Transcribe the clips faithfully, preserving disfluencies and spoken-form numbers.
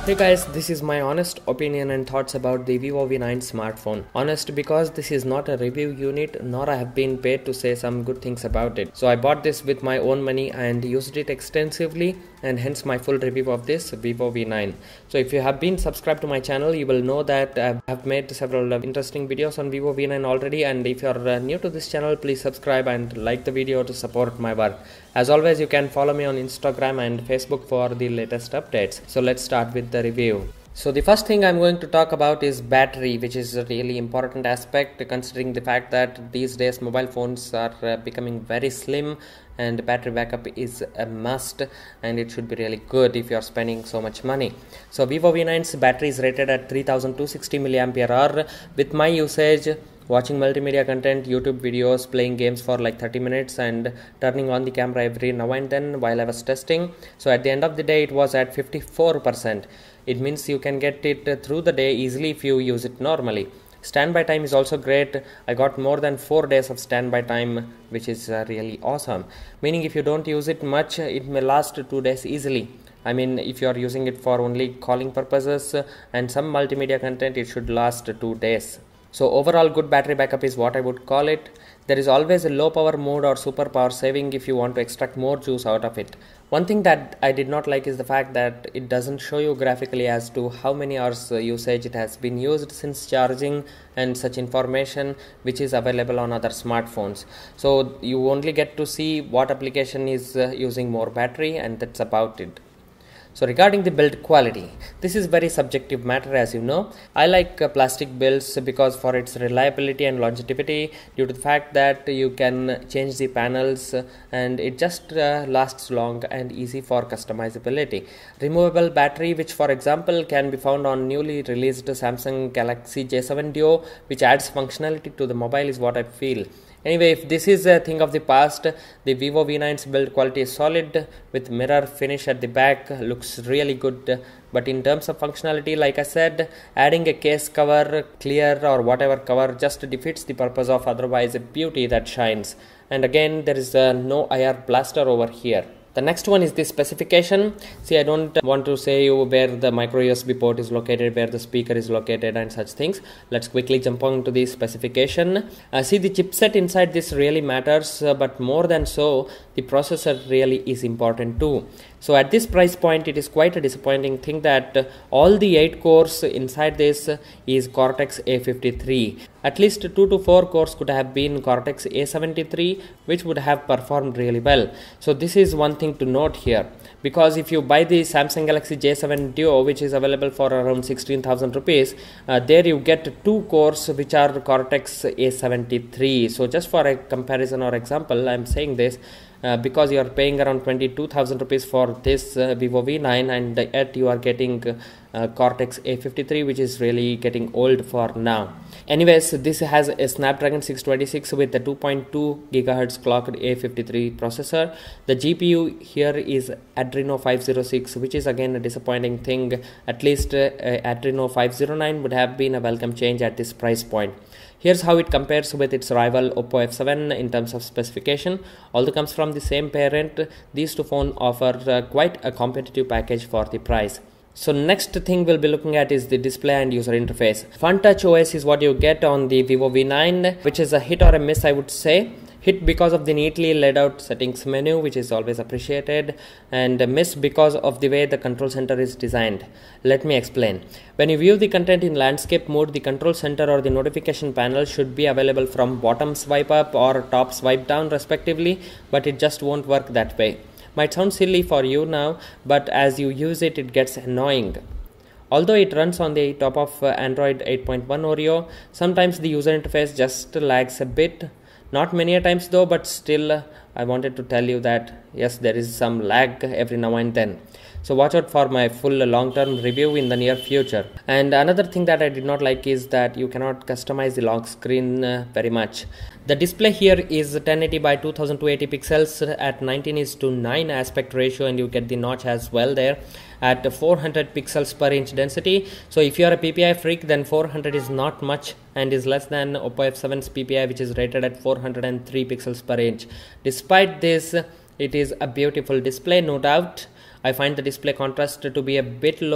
Hey guys, this is my honest opinion and thoughts about the Vivo V nine smartphone. Honest because this is not a review unit, nor I have been paid to say some good things about it. So I bought this with my own money and used it extensively, and hence my full review of this Vivo V nine. So if you have been subscribed to my channel, you will know that I have made several interesting videos on Vivo V nine already, and if you are new to this channel, please subscribe and like the video to support my work. As always, you can follow me on Instagram and Facebook for the latest updates. So let's start with the review. So the first thing I'm going to talk about is battery, which is a really important aspect considering the fact that these days mobile phones are uh, becoming very slim and battery backup is a must, and it should be really good if you are spending so much money. So Vivo V nine's battery is rated at three thousand two hundred sixty milliampere hour. With my usage, watching multimedia content, YouTube videos, playing games for like thirty minutes and turning on the camera every now and then while I was testing. So at the end of the day, it was at fifty-four percent. It means you can get it through the day easily if you use it normally. Standby time is also great. I got more than four days of standby time, which is uh, really awesome. Meaning if you don't use it much, it may last two days easily. I mean, if you are using it for only calling purposes and some multimedia content, it should last two days. So overall good battery backup is what I would call it. There is always a low power mode or super power saving if you want to extract more juice out of it. One thing that I did not like is the fact that it doesn't show you graphically as to how many hours usage it has been used since charging and such information, which is available on other smartphones. So you only get to see what application is using more battery, and that's about it. So regarding the build quality, this is very subjective matter, as you know. I like uh, plastic builds because for its reliability and longevity, due to the fact that you can change the panels uh, and it just uh, lasts long and easy for customizability. Removable battery, which for example can be found on newly released Samsung Galaxy J seven Duo, which adds functionality to the mobile, is what I feel. Anyway, if this is a thing of the past, the Vivo V nine's build quality is solid with mirror finish at the back, looks really good. But in terms of functionality, like I said, adding a case cover, clear or whatever cover just defeats the purpose of otherwise a beauty that shines. And again, there is uh, no I R blaster over here. The next one is the specification. See, I don't want to say you where the micro U S B port is located, where the speaker is located and such things. Let's quickly jump on to the specification. Uh, see, the chipset inside this really matters, uh, but more than so, the processor really is important too. So at this price point, it is quite a disappointing thing that uh, all the eight cores inside this uh, is Cortex A fifty-three. At least two to four cores could have been Cortex A seventy-three, which would have performed really well. So this is one thing to note here, because if you buy the Samsung Galaxy J seven Duo, which is available for around sixteen thousand rupees, uh, there you get two cores which are Cortex A seventy-three. So just for a comparison or example, I am saying this Uh, because you are paying around twenty-two thousand rupees for this uh, Vivo V nine, and yet you are getting uh, Cortex A fifty-three, which is really getting old for now. Anyways, this has a Snapdragon six twenty-six with a two point two gigahertz clocked A fifty-three processor. The G P U here is Adreno five oh six, which is again a disappointing thing. At least uh, Adreno five oh nine would have been a welcome change at this price point. Here's how it compares with its rival Oppo F seven in terms of specification. Although comes from the same parent, these two phones offer uh, quite a competitive package for the price. So next thing we'll be looking at is the display and user interface. Fun Touch O S is what you get on the Vivo V nine, which is a hit or a miss, I would say. Hit because of the neatly laid out settings menu, which is always appreciated, and a miss because of the way the control center is designed. Let me explain. When you view the content in landscape mode, the control center or the notification panel should be available from bottom swipe up or top swipe down respectively, but it just won't work that way. Might sound silly for you now, but as you use it, it gets annoying. Although it runs on the top of uh, Android eight point one Oreo, sometimes the user interface just lags a bit. Not many a times though, but still uh, I wanted to tell you that yes, there is some lag every now and then. So watch out for my full long-term review in the near future. And another thing that I did not like is that you cannot customize the lock screen uh, very much. The display here is ten eighty by two thousand two hundred eighty pixels at nineteen is to nine aspect ratio, and you get the notch as well there at four hundred pixels per inch density. So if you are a P P I freak, then four hundred is not much and is less than Oppo F seven's P P I, which is rated at four hundred three pixels per inch. Despite this, it is a beautiful display, no doubt. I find the display contrast to be a bit low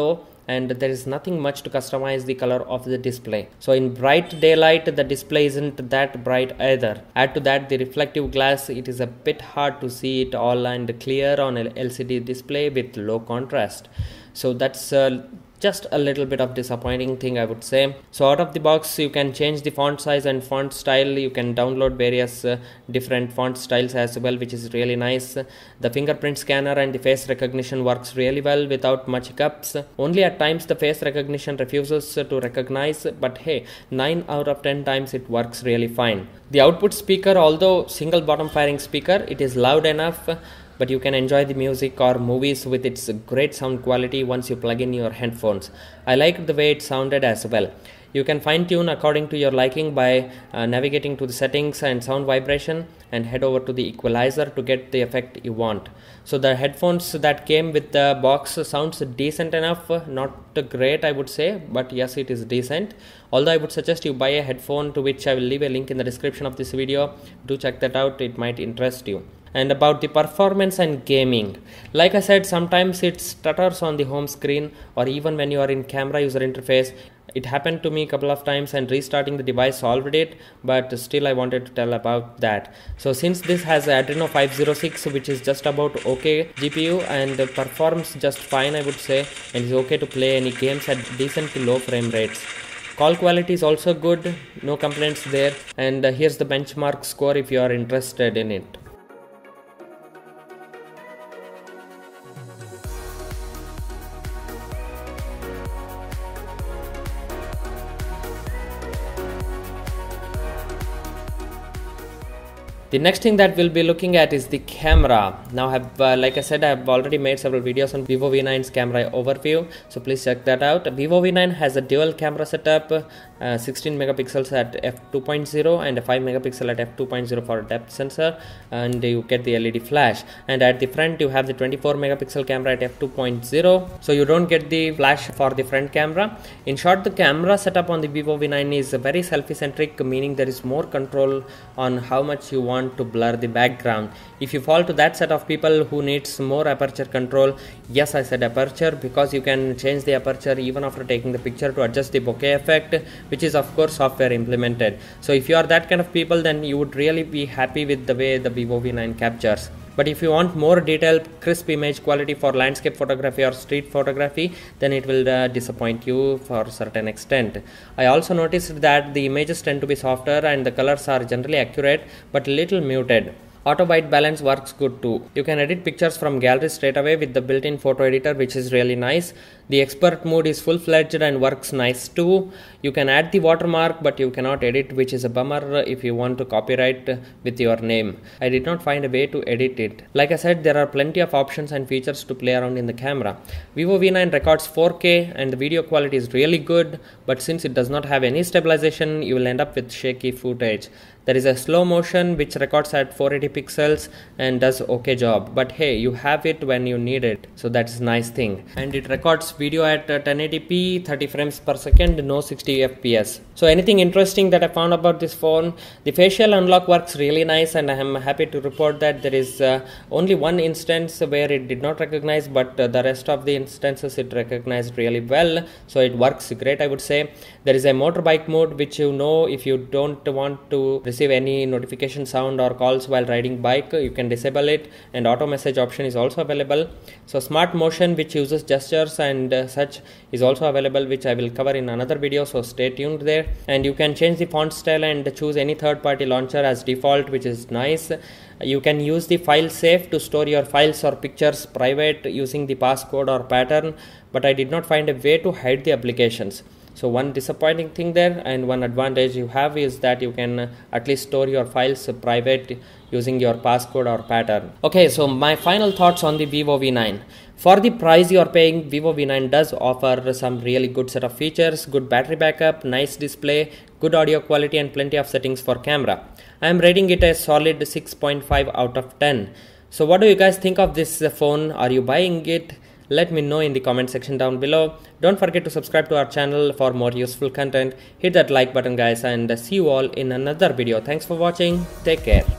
and there is nothing much to customize the color of the display. So in bright daylight the display isn't that bright either. Add to that the reflective glass, it is a bit hard to see it all and clear on an L C D display with low contrast. So that's uh, just a little bit of disappointing thing, I would say. So out of the box you can change the font size and font style. You can download various uh, different font styles as well, which is really nice. The fingerprint scanner and the face recognition works really well without much hiccups. Only at times the face recognition refuses to recognize, but hey, nine out of ten times it works really fine. The output speaker, although single bottom firing speaker, it is loud enough, but you can enjoy the music or movies with its great sound quality once you plug in your headphones. I liked the way it sounded as well. You can fine tune according to your liking by uh, navigating to the settings and sound vibration and head over to the equalizer to get the effect you want. So the headphones that came with the box sounds decent enough, not great I would say, but yes, it is decent. Although I would suggest you buy a headphone, to which I will leave a link in the description of this video. Do check that out, it might interest you. And about the performance and gaming, like I said, sometimes it stutters on the home screen or even when you are in camera user interface. It happened to me a couple of times and restarting the device solved it, but still I wanted to tell about that. So since this has Adreno five oh six, which is just about okay G P U and performs just fine I would say, and is okay to play any games at decent to low frame rates. Call quality is also good, no complaints there, and uh, here's the benchmark score if you are interested in it. The next thing that we'll be looking at is the camera. Now, have, uh, like I said, I've already made several videos on Vivo V nine's camera overview, so please check that out. Vivo V nine has a dual camera setup, uh, sixteen megapixels at f two point oh and a five megapixel at f two point oh for a depth sensor, and you get the L E D flash. And at the front, you have the twenty-four megapixel camera at f two point oh, so you don't get the flash for the front camera. In short, the camera setup on the Vivo V nine is very selfie-centric, meaning there is more control on how much you want to blur the background. If you fall to that set of people who needs more aperture control, yes, I said aperture because you can change the aperture even after taking the picture to adjust the bokeh effect, which is of course software implemented. So if you are that kind of people, then you would really be happy with the way the Vivo V nine captures. But if you want more detailed, crisp image quality for landscape photography or street photography, then it will uh, disappoint you for a certain extent. I also noticed that the images tend to be softer and the colors are generally accurate but little muted. Auto white balance works good too. You can edit pictures from gallery straight away with the built-in photo editor, which is really nice. The expert mode is full-fledged and works nice too. You can add the watermark, but you cannot edit, which is a bummer if you want to copyright with your name. I did not find a way to edit it. Like I said, there are plenty of options and features to play around in the camera. Vivo V nine records four K and the video quality is really good, but since it does not have any stabilization, you will end up with shaky footage. There is a slow motion which records at four eighty pixels and does okay job, but hey, you have it when you need it, so that's a nice thing. And it records video at uh, ten eighty p, thirty frames per second, no sixty F P S. So anything interesting that I found about this phone, the facial unlock works really nice, and I am happy to report that there is uh, only one instance where it did not recognize, but uh, the rest of the instances it recognized really well, so it works great I would say. There is a motorbike mode which you know if you don't want to receive any notification sound or calls while riding bike, you can disable it, and auto message option is also available. So smart motion, which uses gestures and uh, such, is also available, which I will cover in another video, so stay tuned there. And you can change the font style and choose any third party launcher as default, which is nice. You can use the file safe to store your files or pictures private using the passcode or pattern, but I did not find a way to hide the applications. So one disappointing thing there, and one advantage you have is that you can uh, at least store your files uh, private using your passcode or pattern. Okay, so my final thoughts on the Vivo V nine. For the price you are paying, Vivo V nine does offer some really good set of features, good battery backup, nice display, good audio quality, and plenty of settings for camera. I am rating it a solid six point five out of ten. So what do you guys think of this uh, phone? Are you buying it? Let me know in the comment section down below. Don't forget to subscribe to our channel for more useful content. Hit that like button guys, and see you all in another video. Thanks for watching. Take care.